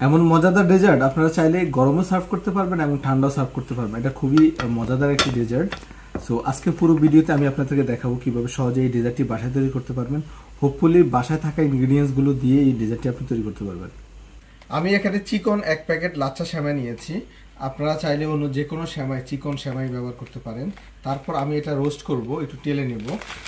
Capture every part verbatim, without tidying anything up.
এমন মজাদার ডেজার্ট আপনারা চাইলে গরমও সার্ভ করতে পারবেন এবং ঠান্ডাও সার্ভ করতে পারবেন। এটা খুবই মজাদার একটি ডেজার্ট। সো আজকে পুরো ভিডিওতে আমি আপনাদেরকে দেখাবো কিভাবে সহজে এই ডেজার্টটি বাসায় তৈরি করতে পারবেন। হোপফুলি বাসায় থাকা ইনগ্রেডিয়েন্টসগুলো দিয়ে এই ডেজার্টটি আপনি তৈরি করতে পারবেন। আমি এখানে চিকন এক প্যাকেট লাচ্ছা সেমাই নিয়েছি। আপনারা চাইলে অন্য যে কোনো সেমাই, চিকন সেমাই ব্যবহার করতে পারেন। তারপর আমি এটা রোস্ট করব, একটু তেলে নেব।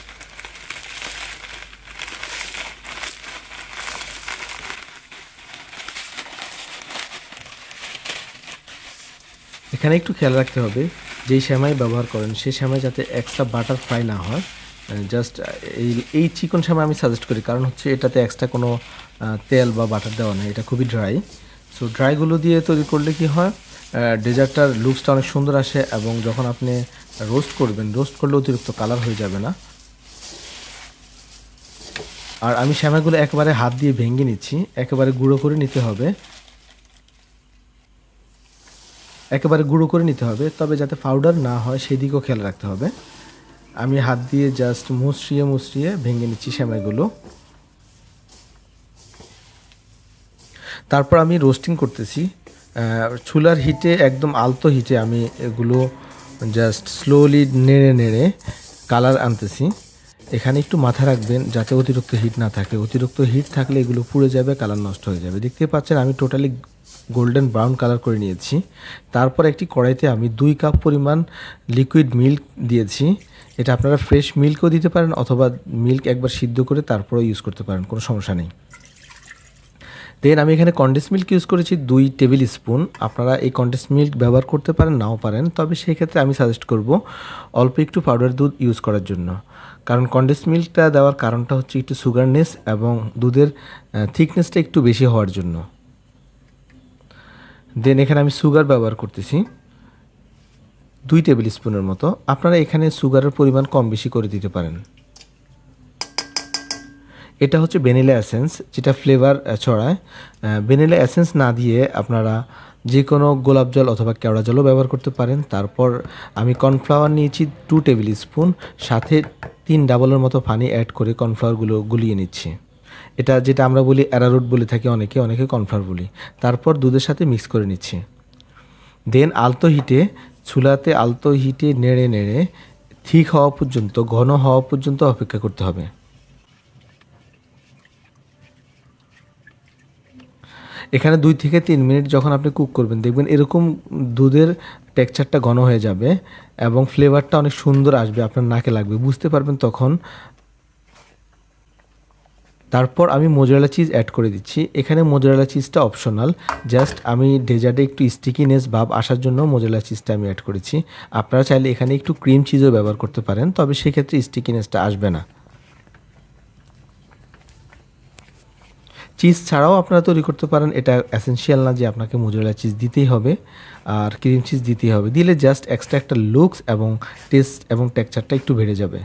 এখানে একটু খেয়াল রাখতে হবে যেই সেমাই ব্যবহার করেন সেই সেমাই যাতে এক্সট্রা বাটার ফ্রাই না হয়। জাস্ট এই এই চিকন সেমাই আমি সাজেস্ট করি, কারণ হচ্ছে এটাতে এক্সট্রা কোনো তেল বা বাটার দেওয়া নেই, এটা খুবই ড্রাই। সো ড্রাইগুলো দিয়ে তৈরি করলে কি হয়, ডেজার্টটার লুকসটা অনেক সুন্দর আসে এবং যখন আপনি রোস্ট করবেন, রোস্ট করলে অতিরিক্ত কালার হয়ে যাবে না। আর আমি সেমাইগুলো একেবারে হাত দিয়ে ভেঙে নিচ্ছি, একেবারে গুঁড়ো করে নিতে হবে, একেবারে গুঁড়ো করে নিতে হবে, তবে যাতে পাউডার না হয় সেই দিকেও খেয়াল রাখতে হবে। আমি হাত দিয়ে জাস্ট মুচড়িয়ে মুচড়িয়ে ভেঙে নিচ্ছি সেমাইগুলো। তারপর আমি রোস্টিং করতেছি চুলার হিটে, একদম আলতো হিটে আমি এগুলো জাস্ট স্লোলি নেড়ে নেড়ে কালার আনতেছি। এখানে একটু মাথায় রাখবেন যাতে অতিরিক্ত হিট না থাকে, অতিরিক্ত হিট থাকলে এগুলো পুড়ে যাবে, কালার নষ্ট হয়ে যাবে। দেখতে পাচ্ছেন আমি টোটালি গোল্ডেন ব্রাউন কালার করে নিয়েছি। তারপর একটি কড়াইতে আমি দুই কাপ পরিমাণ লিকুইড মিল্ক দিয়েছি। এটা আপনারা ফ্রেশ মিল্কও দিতে পারেন অথবা মিল্ক একবার সিদ্ধ করে তারপরেও ইউজ করতে পারেন, কোনো সমস্যা নেই। দেন আমি এখানে কনডেন্স মিল্ক ইউজ করেছি দুই টেবিল স্পুন। আপনারা এই কনডেন্স মিল্ক ব্যবহার করতে পারেন, নাও পারেন, তবে সেই ক্ষেত্রে আমি সাজেস্ট করব অল্প একটু পাউডার দুধ ইউজ করার জন্য। কারণ কনডেন্স মিল্কটা দেওয়ার কারণটা হচ্ছে একটু সুগারনেস এবং দুধের থিকনেসটা একটু বেশি হওয়ার জন্য। দেন এখানে আমি সুগার ব্যবহার করতেছি দুই টেবিল স্পুনের মতো। আপনারা এখানে সুগারের পরিমাণ কম বেশি করে দিতে পারেন। এটা হচ্ছে ভ্যানিলা এসেন্স, যেটা ফ্লেভার ছড়ায়। ভ্যানিলা এসেন্স না দিয়ে আপনারা যে কোনো গোলাপ জল অথবা কেওড়া জলও ব্যবহার করতে পারেন। তারপর আমি কর্নফ্লাওয়ার নিয়েছি টু টেবিল স্পুন, সাথে তিন ডাবলের মতো পানি অ্যাড করে কর্নফ্লাওয়ারগুলো গুলিয়ে নিচ্ছি। এটা যেটা আমরা বলি অ্যারারুট বলে থাকি অনেকে, অনেকে কর্নফ্লাওয়ার বলি। তারপর দুধের সাথে মিক্স করে নিচ্ছি। দেন আলতো হিটে, চুলাতে আলতো হিটে নেড়ে নেড়ে ঠিক হওয়া পর্যন্ত, ঘন হওয়া পর্যন্ত অপেক্ষা করতে হবে। এখানে দুই থেকে তিন মিনিট যখন আপনি কুক করবেন, দেখবেন এরকম দুধের টেক্সচারটা ঘন হয়ে যাবে এবং ফ্লেভারটা অনেক সুন্দর আসবে, আপনার নাকে লাগবে, বুঝতে পারবেন তখন। তারপর আমি মোজারেলা চিজ অ্যাড করে দিচ্ছি। এখানে মোজারেলা চিজটা অপশনাল, জাস্ট আমি ডেজার্টে একটু স্টিকিনেস ভাব আসার জন্য মোজারেলা চিজটা আমি অ্যাড করেছি। আপনারা চাইলে এখানে একটু ক্রিম চিজও ব্যবহার করতে পারেন, তবে সেক্ষেত্রে স্টিকিনেসটা আসবে না। চিজ ছাড়াও আপনারা তৈরি করতে পারেন, এটা এসেনশিয়াল না যে আপনাকে মোজারেলা চিজ দিতেই হবে আর ক্রিম চিজ দিতেই হবে। দিলে জাস্ট এক্সট্রা একটা লুকস এবং টেস্ট এবং টেক্সচারটা একটু বেড়ে যাবে।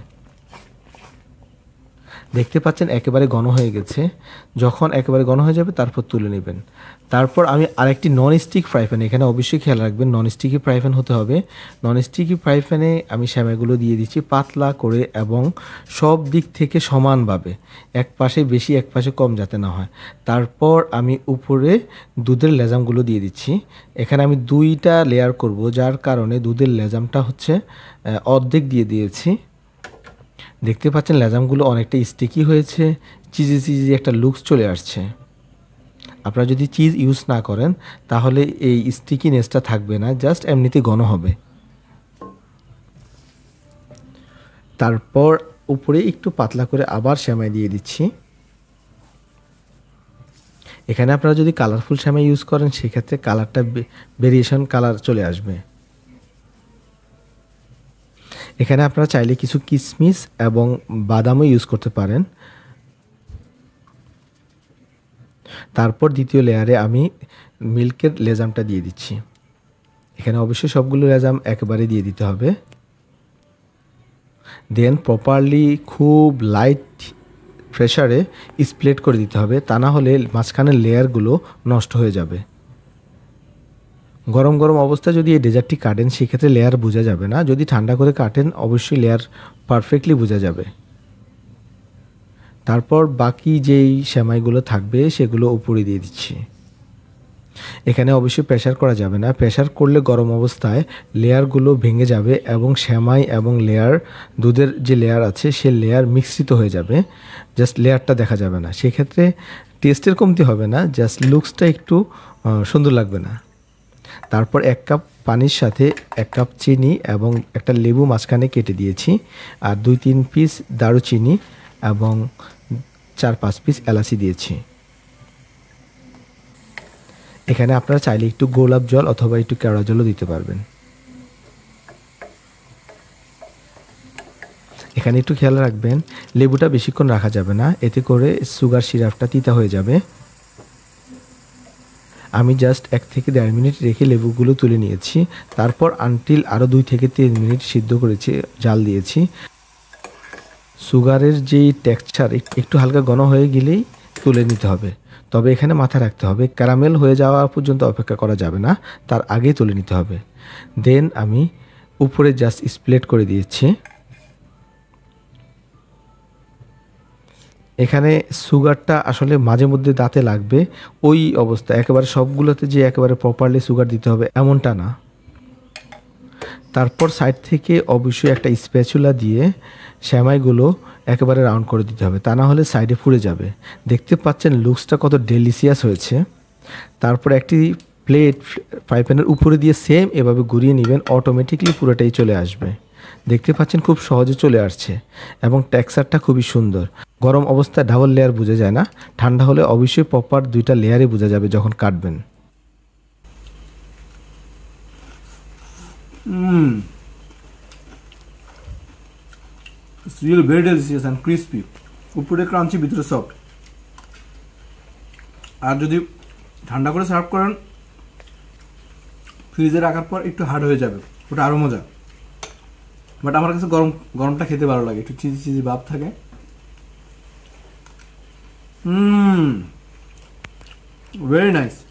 দেখতে পাচ্ছেন একেবারে ঘন হয়ে গেছে। যখন একেবারে ঘন হয়ে যাবে তারপর তুলে নেবেন। তারপর আমি আরেকটি নন স্টিক ফ্রাই প্যান, এখানে অবশ্যই খেয়াল রাখবেন নন স্টিকি ফ্রাই প্যান হতে হবে। নন স্টিকি ফ্রাই প্যানে আমি সেমাইগুলো দিয়ে দিচ্ছি পাতলা করে এবং সব দিক থেকে সমানভাবে, এক পাশে বেশি এক পাশে কম যাতে না হয়। তারপর আমি উপরে দুধের লেজামগুলো দিয়ে দিচ্ছি। এখানে আমি দুইটা লেয়ার করব, যার কারণে দুধের লেজামটা হচ্ছে অর্ধেক দিয়ে দিয়েছি। দেখতে পাচ্ছেন লেজামগুলো অনেকটা স্টিকি হয়েছে, চিজি চিজি একটা লুকস চলে আসছে। আপনারা যদি চিজ ইউজ না করেন তাহলে এই স্টিকিনেসটা থাকবে না, জাস্ট এমনিতে ঘন হবে। তারপর উপরে একটু পাতলা করে আবার সেমাই দিয়ে দিচ্ছি। এখানে আপনারা যদি কালারফুল সেমাই ইউজ করেন সেক্ষেত্রে কালারটা ভেরিয়েশন কালার চলে আসবে। এখানে আপনারা চাইলে কিছু কিশমিশ এবং বাদামও ইউজ করতে পারেন। তারপর দ্বিতীয় লেয়ারে আমি মিল্কের লেজামটা দিয়ে দিচ্ছি। এখানে অবশ্যই সবগুলো লেজাম একেবারে দিয়ে দিতে হবে। দেন প্রপারলি খুব লাইট প্রেসারে স্প্লিট করে দিতে হবে, তা না হলে মাঝখানের লেয়ারগুলো নষ্ট হয়ে যাবে। গরম গরম অবস্থায় যদি এই ডেজার্টটি কাটেন সেক্ষেত্রে লেয়ার বোঝা যাবে না, যদি ঠান্ডা করে কাটেন অবশ্যই লেয়ার পারফেক্টলি বোঝা যাবে। তারপর বাকি যেই সেমাইগুলো থাকবে সেগুলো উপরে দিয়ে দিচ্ছি। এখানে অবশ্যই প্রেসার করা যাবে না, প্রেসার করলে গরম অবস্থায় লেয়ারগুলো ভেঙে যাবে এবং সেমাই এবং লেয়ার দুধের যে লেয়ার আছে সে লেয়ার মিশ্রিত হয়ে যাবে, জাস্ট লেয়ারটা দেখা যাবে না, সেক্ষেত্রে টেস্টের কমতি হবে না, জাস্ট লুকসটা একটু সুন্দর লাগবে না। তারপর এক কাপ পানির সাথে এক কাপ চিনি এবং একটা লেবু মাঝখানে কেটে দিয়েছি, আর দুই তিন পিস দারুচিনি এবং চার পাঁচ পিস এলাচি দিয়েছি। এখানে আপনারা চাইলে একটু গোলাপ জল অথবা একটু কেওড়া জলও দিতে পারবেন। এখানে একটু খেয়াল রাখবেন লেবুটা বেশিক্ষণ রাখা যাবে না, এতে করে সুগার সিরাপটা তিতা হয়ে যাবে। আমি জাস্ট এক থেকে দেড় মিনিট রেখে লেবুগুলো তুলে নিয়েছি, তারপর আনটিল আরও দুই থেকে তিন মিনিট সিদ্ধ করেছি, জাল দিয়েছি। সুগারের যেই টেক্সচার একটু হালকা ঘন হয়ে গেলেই তুলে নিতে হবে, তবে এখানে মাথায় রাখতে হবে ক্যারামেল হয়ে যাওয়া পর্যন্ত অপেক্ষা করা যাবে না, তার আগেই তুলে নিতে হবে। দেন আমি উপরে জাস্ট স্প্লেট করে দিয়েছি। এখানে সুগারটা আসলে মাঝে মধ্যে দাঁতে লাগবে, ওই অবস্থা, একেবারে সবগুলোতে যে একেবারে প্রপারলি সুগার দিতে হবে এমনটা না। তারপর সাইড থেকে অবশ্যই একটা স্প্যাচুলা দিয়ে সেমাইগুলো একেবারে রাউন্ড করে দিতে হবে, তা না হলে সাইডে পুড়ে যাবে। দেখতে পাচ্ছেন লুকসটা কত ডেলিশিয়াস হয়েছে। তারপর একটি প্লেট ফ্রাই প্যানের উপরে দিয়ে সেম এভাবে ঘুরিয়ে নেবেন, অটোমেটিকলি পুরোটাই চলে আসবে। দেখতে পাচ্ছেন খুব সহজে চলে আসছে এবং টেক্সচারটা খুবই সুন্দর। গরম অবস্থায় ডাবল লেয়ার বোঝা যায় না, ঠান্ডা হলে অবশ্যই প্রপার দুইটা লেয়ারে বোঝা যাবে যখন কাটবেন। Mm. It's really very delicious and crispy. উপরে ক্রাঞ্চি, ভিতরে সফট। আর যদি ঠান্ডা করে সার্ভ করেন ফ্রিজে রাখার পর একটু হার্ড হয়ে যাবে, ওটা আরও মজা। বাট আমার কাছে গরম গরমটা খেতে ভালো লাগে, একটু চিজি চিজি ভাব থাকে। Hmm, very nice.